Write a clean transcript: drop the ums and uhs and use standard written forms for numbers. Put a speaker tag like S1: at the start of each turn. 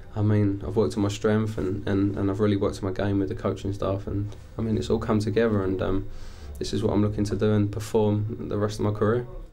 S1: I mean, I've worked on my strength and I've really worked on my game with the coaching staff, and I mean, it's all come together, and this is what I'm looking to do and perform the rest of my career.